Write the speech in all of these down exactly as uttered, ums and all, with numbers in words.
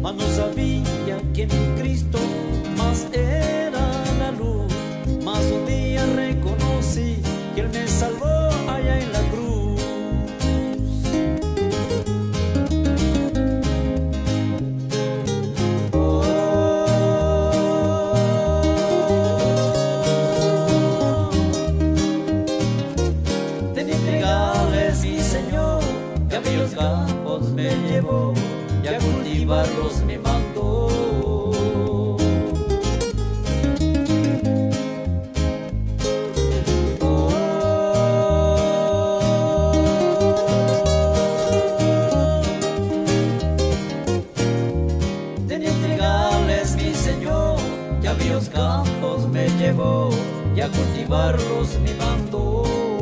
mas no sabía que mi Cristo más era la luz. Mas un día reconocí que Él me salvó allá en la cruz. Oh, tenía trigales mi Señor, que a los campos me llevó y a cultivarlos me mandó. Los campos me llevó y a cultivarlos me mandó.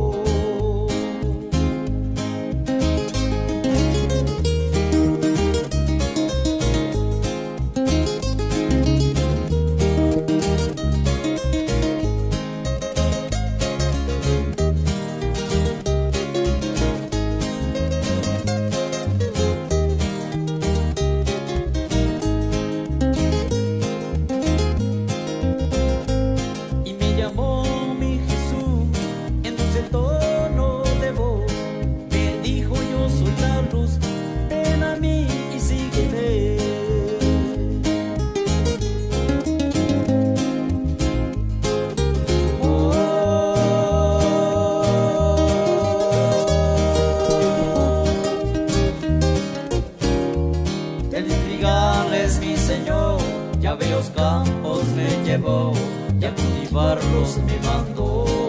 Mi Señor, ya ve los campos me llevó y a cultivarlos me mandó.